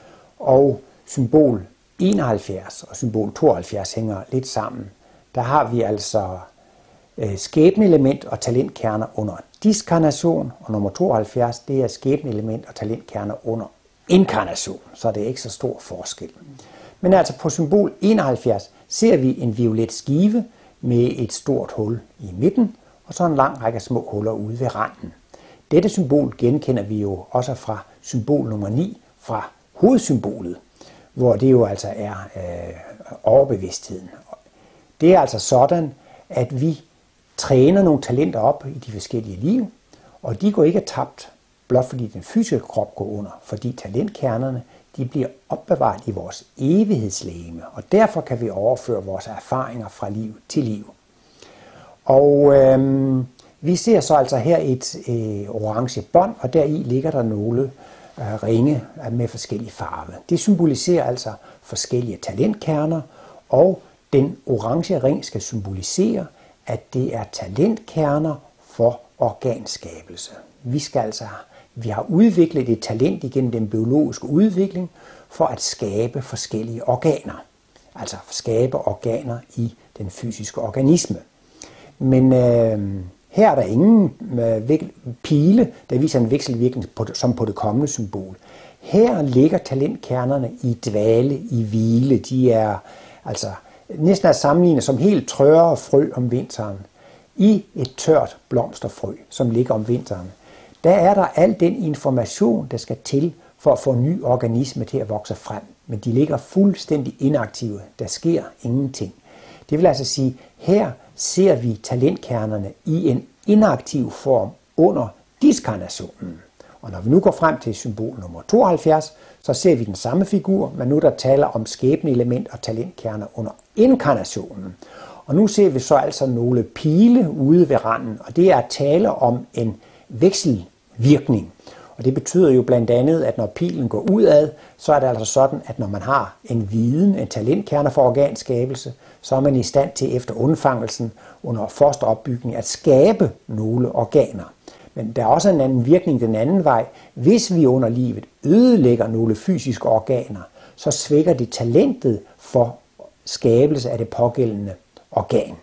Og symbol enoghalvfjerds og symbol tooghalvfjerds hænger lidt sammen. Der har vi altså øh, skæbneelement og talentkerner under diskarnation, og nummer tooghalvfjerds, det er skæbneelement og talentkerner under inkarnation, så det er ikke så stor forskel. Men altså på symbol enoghalvfjerds ser vi en violet skive med et stort hul i midten, og så en lang række små huller ude ved randen. Dette symbol genkender vi jo også fra symbol nummer ni, fra hovedsymbolet, hvor det jo altså er øh, overbevidstheden. Det er altså sådan, at vi træner nogle talenter op i de forskellige liv, og de går ikke tabt, blot fordi den fysiske krop går under, fordi talentkernerne de bliver opbevaret i vores evighedslegeme, og derfor kan vi overføre vores erfaringer fra liv til liv. Og øhm, vi ser så altså her et øh, orange bånd, og deri ligger der nogle øh, ringe med forskellige farver. Det symboliserer altså forskellige talentkerner, og den orange ring skal symbolisere, at det er talentkerner for organskabelse. Vi skal altså Vi har udviklet et talent igennem den biologiske udvikling for at skabe forskellige organer. Altså skabe organer i den fysiske organisme. Men øh, her er der ingen øh, pile, der viser en vekselvirkning på, som på det kommende symbol. Her ligger talentkernerne i dvale, i hvile. De er altså næsten at sammenligne som helt tørre frø om vinteren i et tørt blomsterfrø, som ligger om vinteren. Der er der al den information, der skal til for at få en ny organisme til at vokse frem. Men de ligger fuldstændig inaktive. Der sker ingenting. Det vil altså sige, her ser vi talentkernerne i en inaktiv form under diskarnationen. Og når vi nu går frem til symbol nummer tooghalvfjerds, så ser vi den samme figur, men nu der taler om skæbneelement og talentkerner under inkarnationen. Og nu ser vi så altså nogle pile ude ved randen, og det er at tale om en vekselvirkning. Og det betyder jo blandt andet, at når pilen går udad, så er det altså sådan, at når man har en viden, en talentkerne for organskabelse, så er man i stand til efter undfangelsen under fosteropbygning at skabe nogle organer. Men der er også en anden virkning den anden vej. Hvis vi under livet ødelægger nogle fysiske organer, så svækker det talentet for skabelse af det pågældende organ.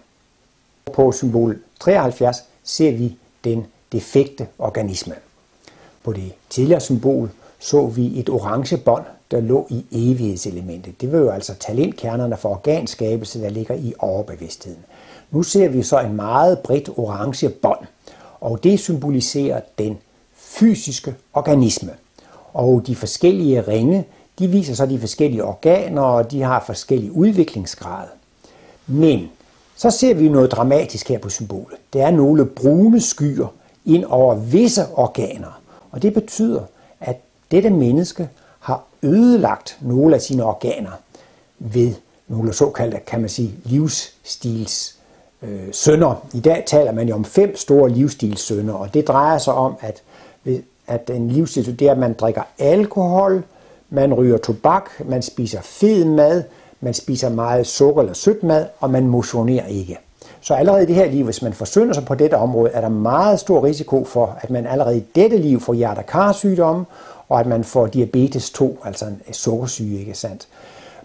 På symbol treoghalvfjerds ser vi den defekte organisme. På det tidligere symbol så vi et orange bånd, der lå i evighedselementet. Det var jo altså talentkernerne for organskabelse, der ligger i overbevidstheden. Nu ser vi så en meget bredt orange bånd, og det symboliserer den fysiske organisme. Og de forskellige ringe, de viser så de forskellige organer, og de har forskellige udviklingsgrad. Men så ser vi noget dramatisk her på symbolet. Der er nogle brune skyer ind over visse organer. Og det betyder, at dette menneske har ødelagt nogle af sine organer ved nogle såkaldte, kan man sige, livsstils øh, synder. I dag taler man jo om fem store livsstilssynder, og det drejer sig om, at, at en livsstil, det er, at man drikker alkohol, man ryger tobak, man spiser fed mad, man spiser meget sukker eller sødt mad, og man motionerer ikke. Så allerede i det her liv, hvis man forsynder sig på dette område, er der meget stor risiko for, at man allerede i dette liv får hjerte- og karsygdomme, og at man får diabetes to, altså en sukkersyge, ikke sandt?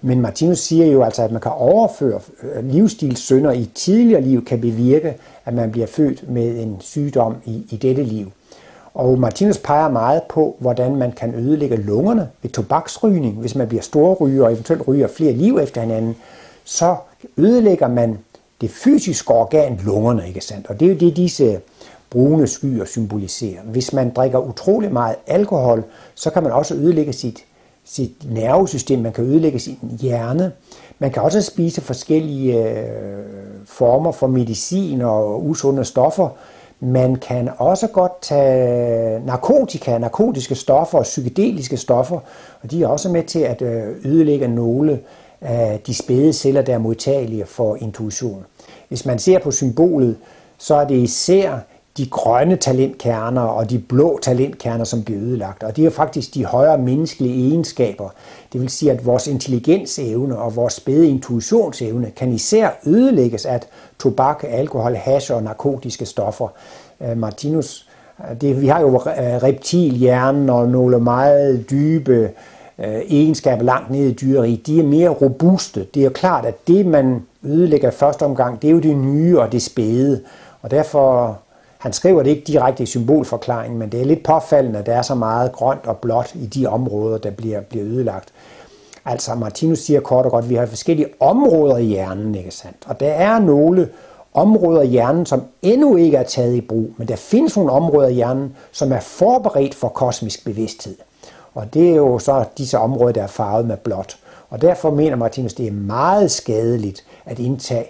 Men Martinus siger jo altså, at man kan overføre livsstilssynder i tidligere liv, kan bevirke, at man bliver født med en sygdom i, i dette liv. Og Martinus peger meget på, hvordan man kan ødelægge lungerne ved tobaksrygning. Hvis man bliver storryger og eventuelt ryger flere liv efter hinanden, så ødelægger man det fysiske organ, lungerne, ikke sandt? Og det er jo det, disse brune skyer symboliserer. Hvis man drikker utrolig meget alkohol, så kan man også ødelægge sit, sit nervesystem, man kan ødelægge sin hjerne. Man kan også spise forskellige øh, former for medicin og usunde stoffer. Man kan også godt tage narkotika, narkotiske stoffer og psykedeliske stoffer, og de er også med til at ødelægge nogle af de spæde celler, der er modtagelige for intuition. Hvis man ser på symbolet, så er det især de grønne talentkerner og de blå talentkerner, som bliver ødelagt. Og det er faktisk de højere menneskelige egenskaber. Det vil sige, at vores intelligensevne og vores spæde intuitionsevne kan især ødelægges af tobak, alkohol, hash og narkotiske stoffer. Martinus, det, vi har jo reptilhjernen og nogle meget dybe egenskaber langt nede i dyreriget. De er mere robuste. Det er jo klart, at det, man ødelægger i første omgang, det er jo det nye og det spæde. Og derfor, han skriver det ikke direkte i symbolforklaringen, men det er lidt påfaldende, at der er så meget grønt og blåt i de områder, der bliver, bliver ødelagt. Altså Martinus siger kort og godt, at vi har forskellige områder i hjernen, ikke sandt? Og der er nogle områder i hjernen, som endnu ikke er taget i brug, men der findes nogle områder i hjernen, som er forberedt for kosmisk bevidsthed. Og det er jo så disse områder, der er farvet med blåt. Og derfor mener Martinus, det er meget skadeligt at indtage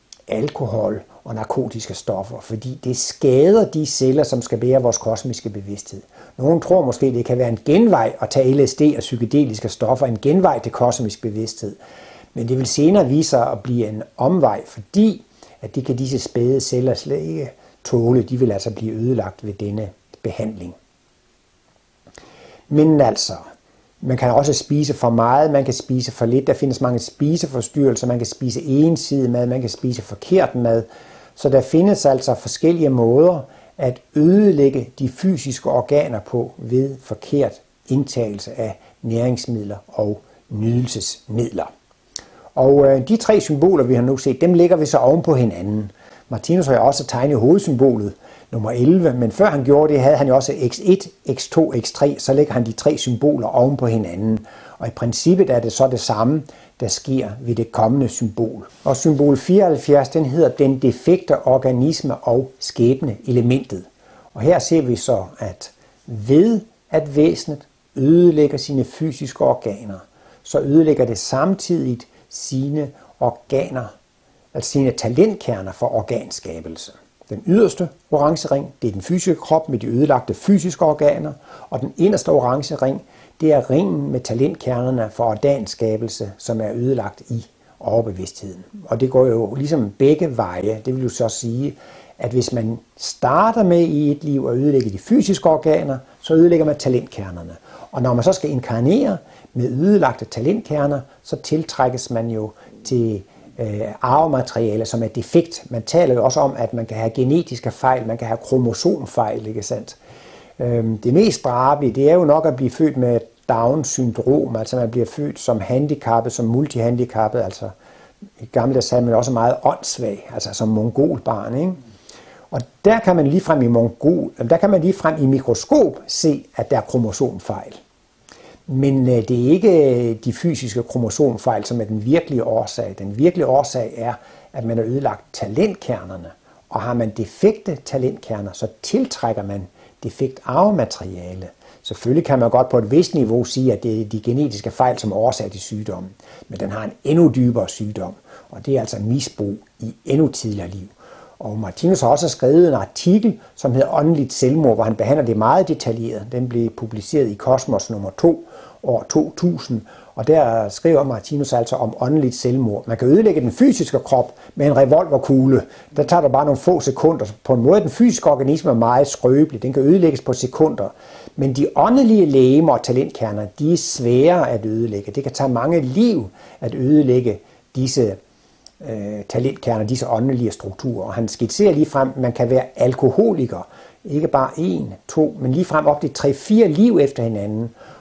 alkohol og narkotiske stoffer, fordi det skader de celler, som skal bære vores kosmiske bevidsthed. Nogle tror måske, det kan være en genvej at tage L S D og psykedeliske stoffer, en genvej til kosmisk bevidsthed. Men det vil senere vise sig at blive en omvej, fordi at det kan disse spæde celler slet ikke tåle. De vil altså blive ødelagt ved denne behandling. Men altså, man kan også spise for meget, man kan spise for lidt. Der findes mange spiseforstyrrelser, man kan spise ensidig mad, man kan spise forkert mad. Så der findes altså forskellige måder at ødelægge de fysiske organer på ved forkert indtagelse af næringsmidler og nydelsesmidler. Og de tre symboler, vi har nu set, dem lægger vi så oven på hinanden. Martinus har jo også tegnet hovedsymbolet nummer elleve, men før han gjorde det, havde han jo også x et, x to, x tre, så lægger han de tre symboler oven på hinanden. Og i princippet er det så det samme, der sker ved det kommende symbol. Og symbol fireoghalvfjerds, den hedder den defekte organisme og skæbne elementet. Og her ser vi så, at ved at væsenet ødelægger sine fysiske organer, så ødelægger det samtidig sine organer, altså sine talentkerner for organskabelse. Den yderste orange ring, det er den fysiske krop med de ødelagte fysiske organer, og den inderste orange ring, det er ringen med talentkernerne for organskabelse, som er ødelagt i overbevidstheden. Og det går jo ligesom begge veje. Det vil jo så sige, at hvis man starter med i et liv at ødelægge de fysiske organer, så ødelægger man talentkernerne. Og når man så skal inkarnere med ødelagte talentkerner, så tiltrækkes man jo til øh, arvemateriale, som er defekt. Man taler jo også om, at man kan have genetiske fejl, man kan have kromosomfejl, ikke sandt? Det mest drabelige, det er jo nok at blive født med Down-syndrom, altså man bliver født som handicappet, som multihandicappet, altså i gamle dage sagde man også meget åndssvag, altså som mongolbarn, ikke? Og der kan man ligefrem i mongol, der kan man ligefrem i mikroskop se, at der er kromosomfejl. Men det er ikke de fysiske kromosomfejl, som er den virkelige årsag. Den virkelige årsag er, at man har ødelagt talentkernerne, og har man defekte talentkerner, så tiltrækker man defekt arvemateriale. Selvfølgelig kan man godt på et vist niveau sige, at det er de genetiske fejl, som er årsag til sygdommen. Men den har en endnu dybere sygdom, og det er altså misbrug i endnu tidligere liv. Og Martinus har også skrevet en artikel, som hedder Åndeligt selvmord, hvor han behandler det meget detaljeret. Den blev publiceret i Kosmos nummer to, år to tusind, og der skriver Martinus altså om åndeligt selvmord. Man kan ødelægge den fysiske krop med en revolverkugle. Der tager der bare nogle få sekunder. På en måde den fysiske organisme er meget skrøbelig. Den kan ødelægges på sekunder. Men de åndelige legemer og talentkerner, de er svære at ødelægge. Det kan tage mange liv at ødelægge disse øh, talentkerner, disse åndelige strukturer. Og han skitserer lige frem, at man kan være alkoholiker. Ikke bare en, to, men lige frem op til tre, fire liv efter hinanden.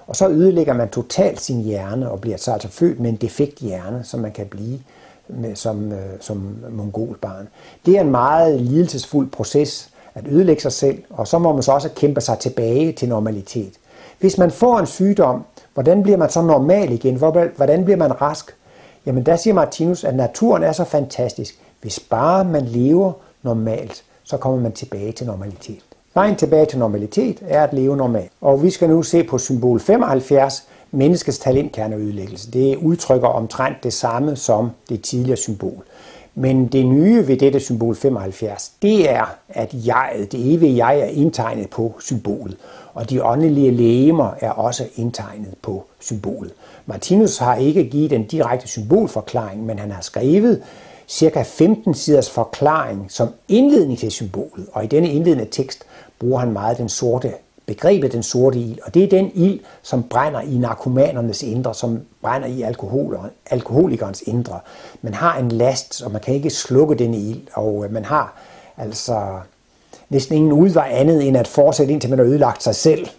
Og så ødelægger man totalt sin hjerne og bliver så altså født med en defekt hjerne, som man kan blive med, som, øh, som mongolbarn. Det er en meget lidelsesfuld proces at ødelægge sig selv, og så må man så også kæmpe sig tilbage til normalitet. Hvis man får en sygdom, hvordan bliver man så normal igen? Hvordan bliver man rask? Jamen der siger Martinus, at naturen er så fantastisk. Hvis bare man lever normalt, så kommer man tilbage til normalitet. Vejen tilbage til normalitet er at leve normalt. Og vi skal nu se på symbol femoghalvfjerds, menneskets talentkerneødelæggelse. Det udtrykker omtrent det samme som det tidligere symbol. Men det nye ved dette symbol femoghalvfjerds, det er, at jeget, det evige jeg, er indtegnet på symbolet. Og de åndelige legemer er også indtegnet på symbolet. Martinus har ikke givet en direkte symbolforklaring, men han har skrevet cirka femten siders forklaring som indledning til symbolet. Og i denne indledende tekst bruger han meget den sorte begrebet, den sorte ild. Og det er den ild, som brænder i narkomanernes indre, som brænder i alkoholikernes indre. Man har en last, og man kan ikke slukke denne ild, og man har altså næsten ingen udvej andet end at fortsætte, indtil man har ødelagt sig selv.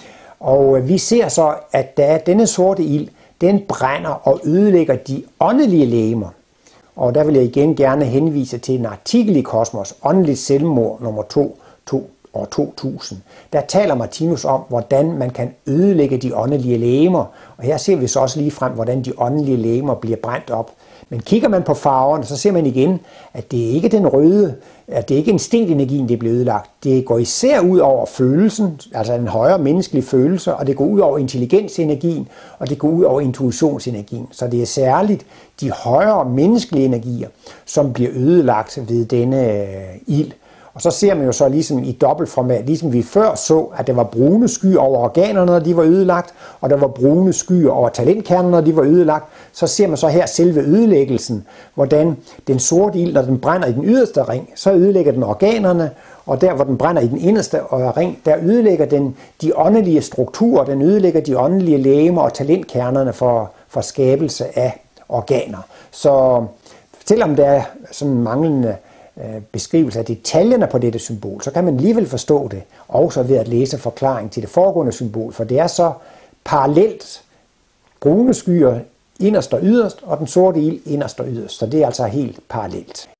Og vi ser så, at da denne sorte ild, den brænder og ødelægger de åndelige legemer. Og der vil jeg igen gerne henvise til en artikel i Kosmos, Åndeligt selvmord nummer to, to år to tusind. Der taler Martinus om, hvordan man kan ødelægge de åndelige legemer. Og her ser vi så også lige frem, hvordan de åndelige legemer bliver brændt op. Men kigger man på farverne, så ser man igen, at det ikke er den røde, at det ikke er instinktenergien, det bliver ødelagt. Det går især ud over følelsen, altså en højere menneskelig følelse, og det går ud over intelligensenergien, og det går ud over intuitionsenergien. Så det er særligt de højere menneskelige energier, som bliver ødelagt ved denne ild. Og så ser man jo så ligesom i dobbeltformat, ligesom vi før så, at der var brune skyer over organerne, når de var ødelagt, og der var brune skyer over talentkernerne, når de var ødelagt. Så ser man så her selve ødelæggelsen, hvordan den sorte ild, når den brænder i den yderste ring, så ødelægger den organerne, og der hvor den brænder i den inderste ring, der ødelægger den de åndelige strukturer, den ødelægger de åndelige legemer og talentkernerne for, for skabelse af organer. Så selvom der er sådan manglende beskrivelse af detaljerne på dette symbol, så kan man alligevel forstå det, også ved at læse forklaring til det foregående symbol, for det er så parallelt brune skyer inderst og yderst, og den sorte ild inderst og yderst, så det er altså helt parallelt.